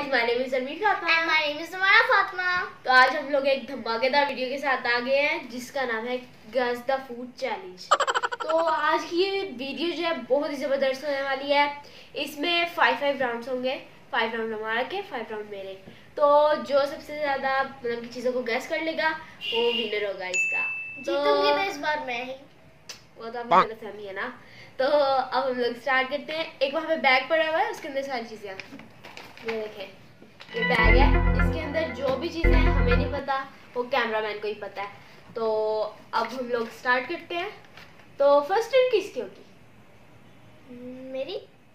My name is Ranveer Fatima and my name is Navara Fatima. तो आज हम लोग एक धमाकेदार वीडियो के साथ आ गए हैं जिसका नाम है गेस द फूड चैलेंज। तो आज की ये वीडियो जो है बहुत ही ज़बरदस्त होने वाली है। इसमें 5 राउंड्स होंगे, 5 राउंड हमारा के 5 राउंड मेरे। तो जो सबसे ज़्यादा मतलब की चीज़ों को गैस कर लेगा वो विनर होगा इसका। जीतूंगी तो इस बार मैं ही। वो तो आपकी गलतफहमी है ना। तो अब हम लोग स्टार्ट करते हैं। एक वहाँ पे बैग पड़ा हुआ है, उसके अंदर सारी चीज़ें, ये देखें ये बैग है, इसके अंदर जो भी चीज़ें हैं हमें नहीं पता, वो कैमरामैन को ही पता है। तो अब हम लोग स्टार्ट करते हैं। तो फर्स्ट टर्न किसकी होगी? मेरी।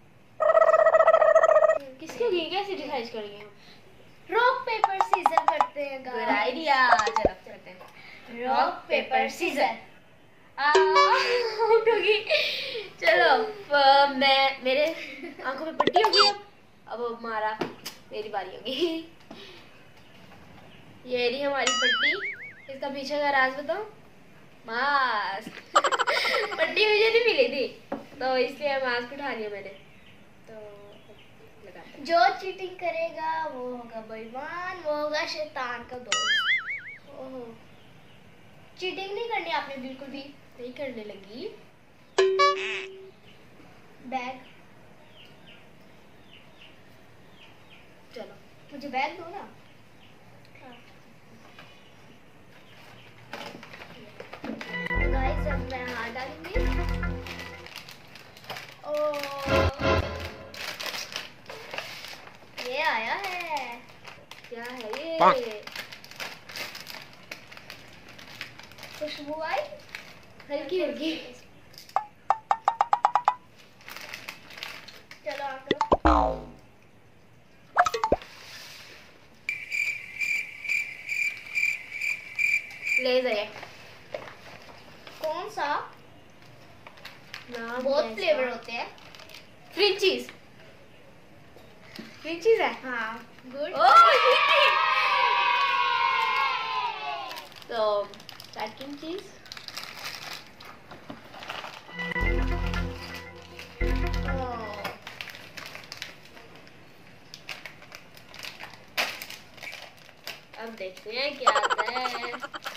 किसकी होगी? कैसे डिसाइड करेंगे हम? रॉक पेपर सीजर करते हैं गुड गाइस। आइडिया, चलो चलते हैं। Rock paper scissor. आउट होगी। चलो मेरे आंखों में पट्टी होगी। अब हमारा मेरी बारी होगी। ये रही हमारी पट्टी। इसका पीछे का राज बताओ। मास्क। पट्टी मुझे नहीं मिली थी तो इसलिए मास्क उठा लिया मैंने। तो लगाते हैं। जो चीटिंग करेगा वो होगा बेईमान, वो होगा शैतान का दोस्त। ओहो, चीटिंग नहीं करनी आपने बिल्कुल भी। नहीं करने लगी। बैग, चलो मुझे बैग दो ना। गाइस अब मैं हाथ डालूंगी। ये आया है। क्या है ये? खुशबू आई हल्की हल्की। चलो आकर ले जाइए। कौन सा? नाम बहुत कैसा? फ्लेवर होते हैं। फ्रिंचीज। फ्रिंचीज है। हाँ गुड। तो पैकिंग चीज। अब देखते हैं क्या आता है।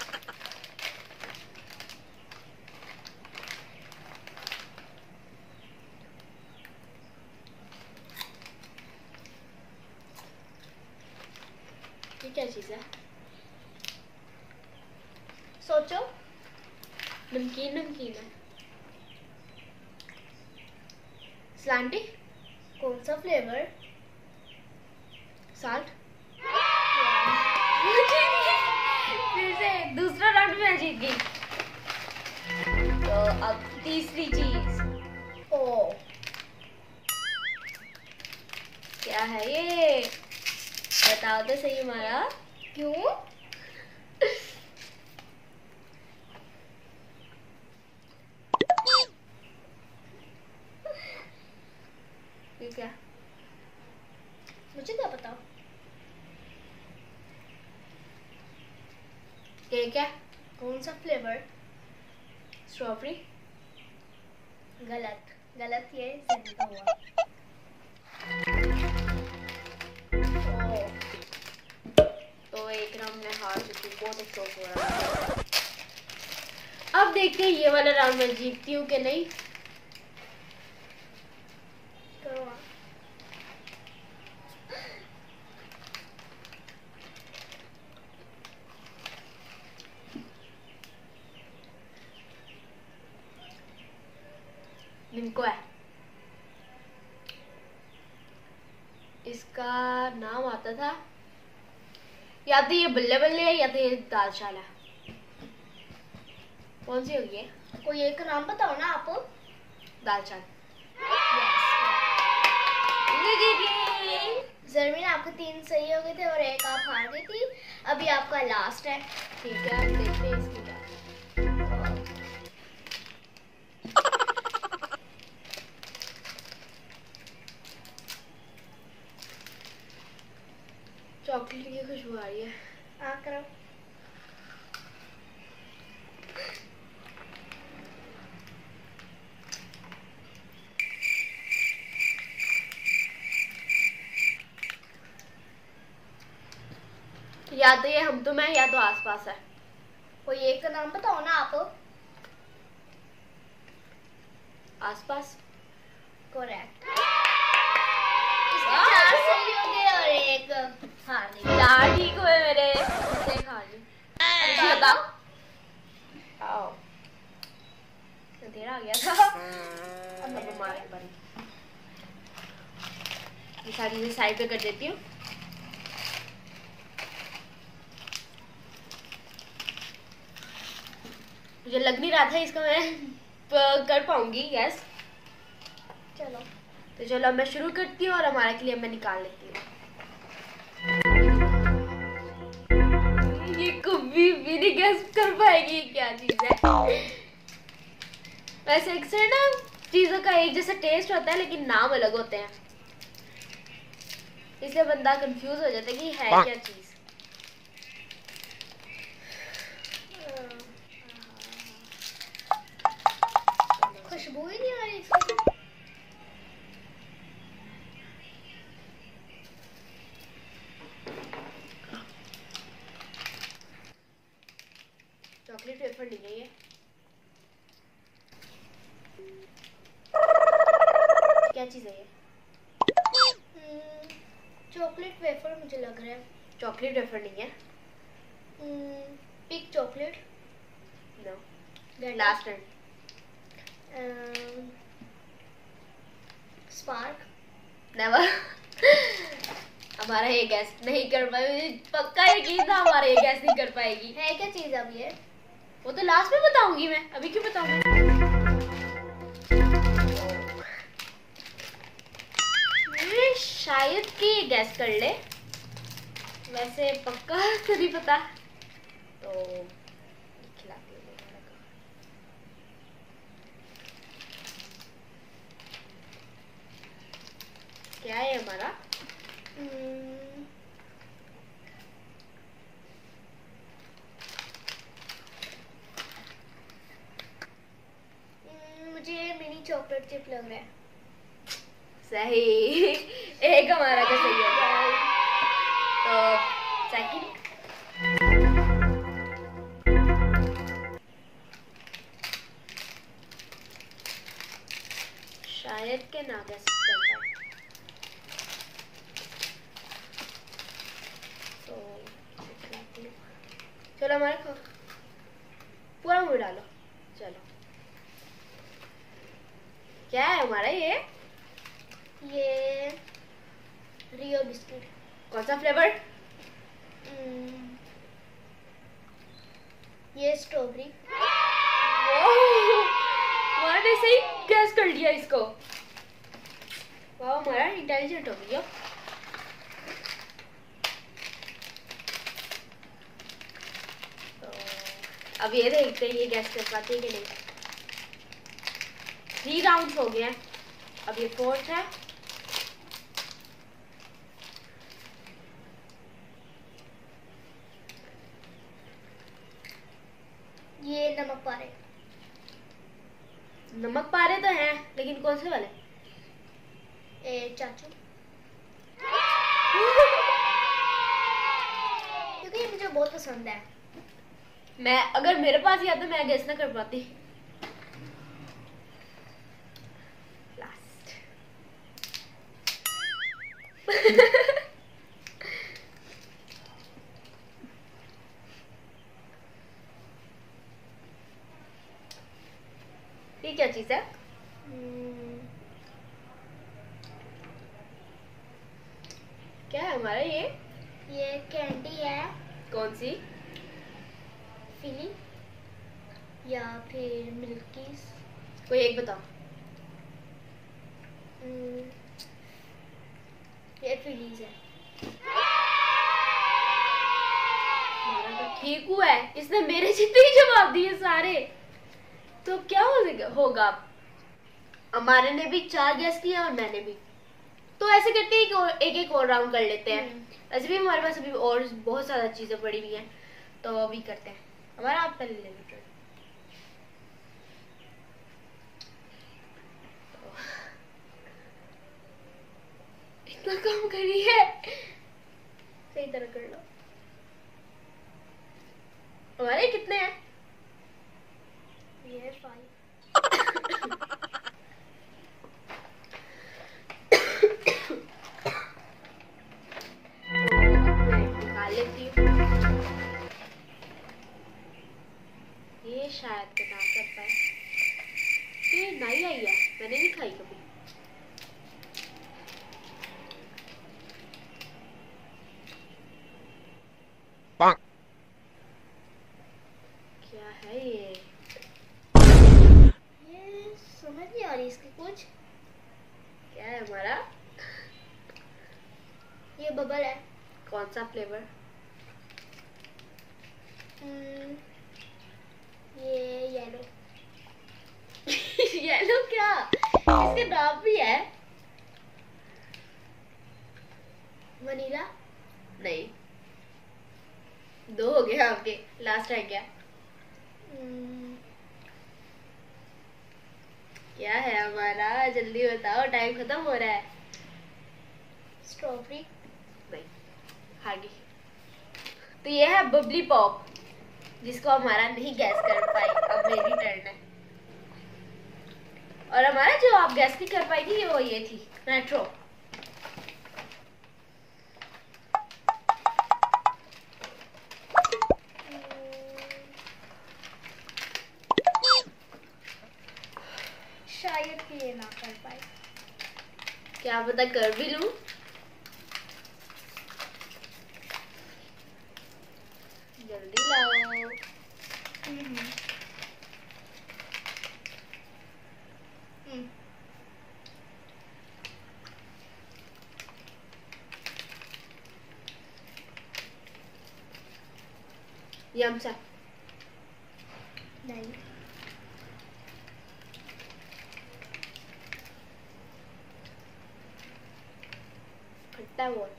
ये क्या चीज है? सोचो। नमकीन नमकीन है। स्लांटी। कौन सा फ्लेवर? साल्ट। फिर से दूसरा राउंड में जीत गई। तो अब तीसरी चीज। ओ क्या है ये? बताओ तो सही हमारा। क्यों? ये क्या? मुझे क्या पता। ये क्या? कौन सा फ्लेवर? स्ट्रॉबेरी। गलत गलत, ये सही का हुआ। तो एक राउंड में हार चुकी, बहुत अफसोस हो रहा है। अब देखते हैं ये वाला राउंड मैं जीतती हूँ कि नहीं। करो। लिंको है। इसका नाम आता था, या तो ये बल्ले बल्ले है या तो ये दाल चाल है। कौन सी होगी ये? कोई एक नाम बताओ ना आप। दाल चाल। जरमीन, आपके 3 सही हो गए थे और एक आप हार गई थी। अभी आपका लास्ट है। ठीक है, अब देखते हैं इसकी क्या। चॉकलेट की खुशबू आ रही है। करो। या तो ये हम तुम है या तो आसपास है। कोई एक का नाम बताओ ना आप। आसपास। करेक्ट। इसके 4 सही हो गए और एक हार गई। 4 ठीक हुए मेरे। इसे खा ली। अच्छा बताओ। आओ। अंधेरा आ गया था। अब हमारे बारी। ये सारी चीजें साइड पे कर देती हूँ। मुझे लग नहीं रहा था इसका मैं कर पाऊंगी गैस। चलो तो चलो मैं शुरू करती हूँ और हमारे के लिए मैं निकाल लेती हूँ। ये कभी भी नहीं गैस कर पाएगी क्या चीज है। वैसे अक्सर ना चीजों का एक जैसा टेस्ट होता है लेकिन नाम अलग होते हैं, इसलिए बंदा कंफ्यूज हो जाता है कि है क्या चीज। खुशबू ही नहीं आ रही इसकी। चॉकलेट वेफर नहीं है ये। क्या चीज है ये? चॉकलेट वेफर मुझे लग रहा है। चॉकलेट वेफर नहीं है। Pick chocolate. No. Last turn. Spark. Never. हमारा ये गैस नहीं कर पाएगी, पक्का यकीन था हमारा ये गैस नहीं कर पाएगी। है क्या चीज अब ये? वो तो लास्ट में बताऊंगी मैं, अभी क्यों बताऊंगी। शायद कि गैस कर ले, वैसे पक्का तो नहीं पता। तो खिलाती हूँ। क्या है हमारा? मुझे मिनी चॉकलेट चिप लग रहा है। सही। एक हमारा का सही हो गया। तो सेकंड। शायद के ना गैस कर पाए। तो चलो हमारे को पूरा मुंह डालो। चलो क्या है हमारा ये रियो बिस्किट। कौन सा फ्लेवर? ये स्ट्रॉबेरी। हमारे सही गैस कर लिया इसको। वाह हमारा इंटेलिजेंट हो गया। तो अब ये देखते हैं ये गैस कर पाते हैं कि नहीं। 3 राउंड्स हो गए हैं, अब ये 4th है। ये नमक पारे। नमक पारे तो हैं लेकिन कौन से वाले? चाचू। क्योंकि ये मुझे बहुत पसंद है। मैं अगर मेरे पास ही आता मैं गैस ना कर पाती। लास्ट। ये क्या चीज है? क्या है हमारा ये कैंडी है। कौन सी? फिली या फिर मिल्कीज। कोई एक बताओ। ये फिलीज है। हमारा तो ठीक हुआ है, इसने मेरे जितने ही जवाब दिए सारे। तो क्या होगा? हमारे ने भी 4 गैस किया और मैंने भी। तो ऐसे करते हैं कि एक एक और राउंड कर लेते हैं। ऐसे भी हमारे पास अभी और बहुत ज्यादा चीजें पड़ी हुई हैं, तो अभी करते हैं। हमारा आप पहले ले लो। इतना काम करी है, सही तरह कर लो। हमारे कितने हैं? ये 5। निकाल लेती हूँ। ये शायद के ना कर पाए। ये नहीं आई है, मैंने नहीं खाई कभी। क्या है ये? समझ नहीं आ रही इसकी कुछ। क्या है हमारा? ये बबल है। कौन सा फ्लेवर? ये येलो। येलो क्या? इसके नाम भी है। वनीला। नहीं, 2 हो गया आपके। लास्ट है क्या? क्या है हमारा? जल्दी बताओ, टाइम खत्म हो रहा है। स्ट्रॉबेरी। नहीं, हार गई। तो ये है बबली पॉप, जिसको हमारा नहीं गैस कर पाई। अब मेरी टर्न है। और हमारा जो आप गैस नहीं कर पाई थी वो ये थी, मेट्रो। शायद कि ये ना कर पाए। क्या पता कर भी लूं। जल्दी लाओ। यमसा। नहीं। खट्टा बहुत।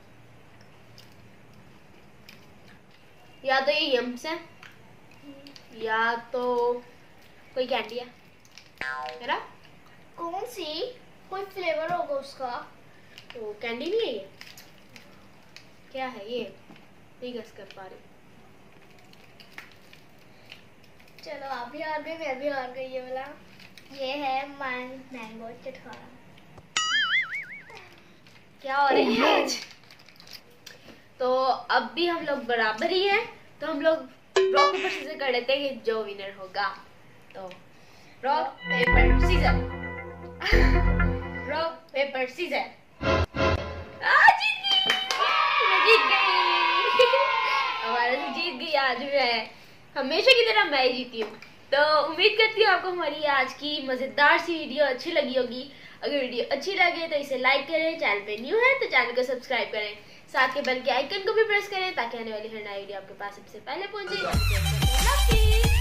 या तो ये यम्स है, या तो कोई कैंडी है ना? कौन सी? कोई फ्लेवर होगा उसका। तो कैंडी नहीं है ये? क्या है ये? नहीं गेस कर पा रही। चलो आप भी हार गए, मैं भी हार गई। ये वाला ये है मैंगो चटखाना। क्या हो रही है आज? तो अब भी हम लोग बराबर ही हैं। तो हम लोग रॉक पेपर सीजर कर लेते हैं कि जो विनर होगा। तो rock paper scissor. Rock paper scissor. जीत गई! मैं जीत गई। हमारा से जीत गई आज मैं। हमेशा की तरह मैं ही जीती हूँ। तो उम्मीद करती हूँ आपको हमारी आज की मजेदार सी वीडियो अच्छी लगी होगी। अगर वीडियो अच्छी लगे तो इसे लाइक करें, चैनल पे न्यू है तो चैनल को सब्सक्राइब करें, साथ के बेल के आइकन को भी प्रेस करें ताकि आने वाली हर नई वीडियो आपके पास सबसे पहले पहुंचे।